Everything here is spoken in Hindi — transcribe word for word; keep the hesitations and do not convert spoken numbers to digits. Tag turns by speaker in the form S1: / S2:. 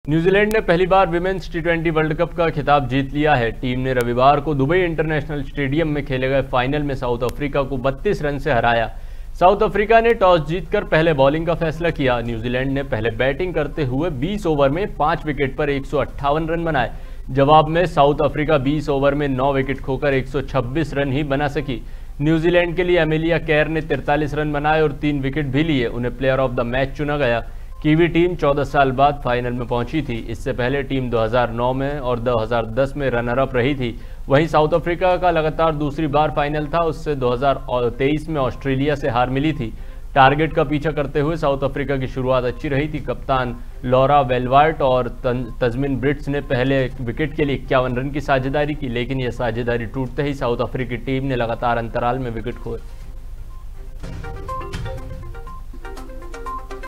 S1: न्यूजीलैंड ने पहली बार women's T twenty world cup का खिताब जीत लिया है। टीम ने रविवार को दुबई इंटरनेशनल स्टेडियम में खेले गए फाइनल में साउथ अफ्रीका को बत्तीस रन से हराया। साउथ अफ्रीका ने टॉस जीतकर पहले बॉलिंग का फैसला किया। न्यूजीलैंड ने पहले बैटिंग करते हुए बीस ओवर में पांच विकेट पर एक सौ अट्ठावन रन बनाए। जवाब में साउथ अफ्रीका बीस ओवर में नौ विकेट खोकर एक सौ छब्बीस रन ही बना सकी। न्यूजीलैंड के लिए एमिलिया केयर ने तिरतालीस रन बनाए और तीन विकेट भी लिए। उन्हें प्लेयर ऑफ द मैच चुना गया। कीवी टीम चौदह साल बाद फाइनल में पहुंची थी। इससे पहले टीम दो हज़ार नौ में और दो हज़ार दस में रनर अप रही थी। वहीं साउथ अफ्रीका का लगातार दूसरी बार फाइनल था। उससे दो हज़ार तेईस में ऑस्ट्रेलिया से हार मिली थी। टारगेट का पीछा करते हुए साउथ अफ्रीका की शुरुआत अच्छी रही थी। कप्तान लॉरा वेलवार्ट और तजमिन ब्रिट्स ने पहले विकेट के लिए इक्यावन रन की साझेदारी की, लेकिन यह साझेदारी टूटते ही साउथ अफ्रीकी टीम ने लगातार अंतराल में विकेट खोए।